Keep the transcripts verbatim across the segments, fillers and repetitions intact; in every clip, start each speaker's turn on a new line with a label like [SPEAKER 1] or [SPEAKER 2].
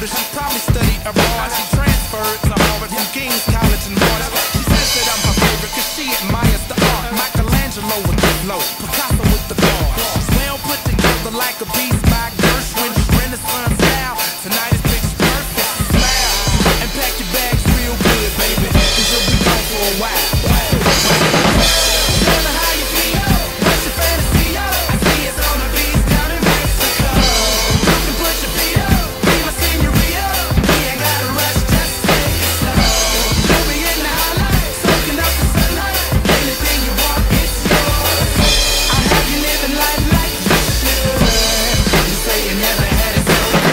[SPEAKER 1] but she probably studied abroad. She transferred to Harvard from King's College in Florida. She says that I'm her favorite cause she admires the art. Michelangelo with the flow, Picasso with the bar. Well put together like a piece by Gershwin. Renaissance style. Tonight is picture perfect. Smile and pack your bags real good, baby, cause you'll be gone for a while. Tell her how you feel. What's your fantasy? I see it's on the beach down in Mexico. You can put your feet up, be my senorita. We ain't gotta rush, just take it slow. You'll be in the highlight, soaking up the sunlight. Anything you want, it's yours. I'll have you living life like you should. You say you never had it so good.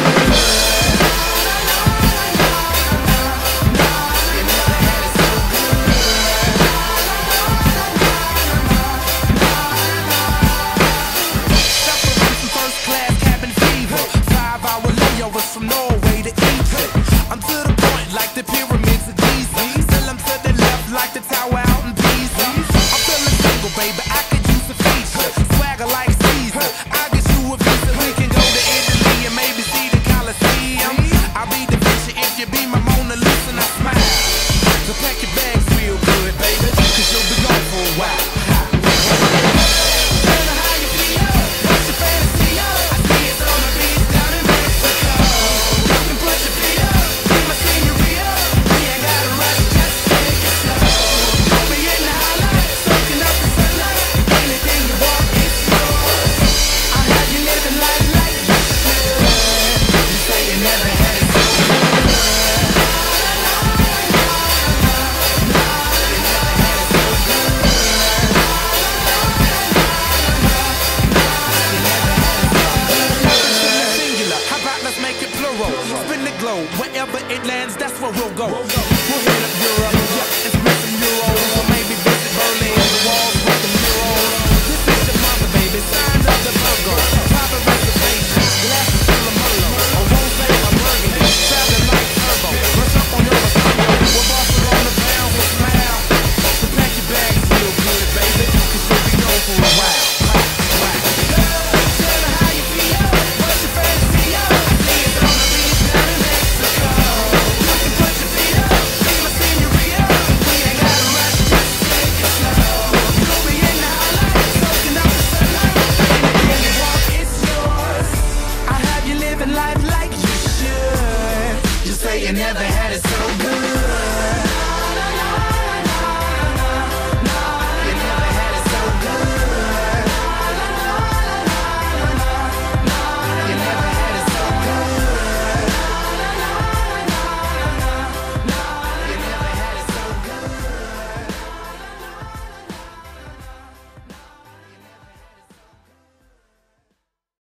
[SPEAKER 1] You never had it so good. Suffering from first class cabin fever. Five hour layovers from Norway to Egypt. I'm to the point like the pyramids of Giza. Still I'm to the left like the tower out in Pisa. I'm feeling single, baby, I could use a feature. Swagger like Caesar, I'll get you a visa. We can go to Italy and maybe see the Colosseum. I'll be the picture if you be my Mona Lisa and I smile. So pack your bags real good, baby, cause you'll be gone for a while. Tell her how you feel. What's your fantasy? I see it's on the beach down in Mexico. You can put your feet up, be my senorita. We ain't gotta rush, just take it slow. You'll be in the highlight, soaking up the sunlight. Anything you want, it's yours. I'll have you living life like you should. You say you never had it so good. Singular, how about let's make it plural? Spin the globe, wherever it lands, that's where we'll go. We'll hit up Europe, yeah, and spend some euros. Or maybe visit Berlin, the walls with the murals. This is your mother, baby, sign of the Virgo. Private reservation, glasses full of Merlot. A rosé, a burgundy, traveling like turbo. Brush up on your Latino, we're Barcelona bound, we'll smile. So pack your bags real good, baby, cause you'll be known for a while. Tell her how you feel. What's your fantasy? I see it's on the beach down in Mexico. You can put your feet up, be my senorita. We ain't gotta rush, just take it slow. You'll be in the highlight, soaking up the sunlight. Anything you want, it's yours. I'll have you living life like you should. You say you never had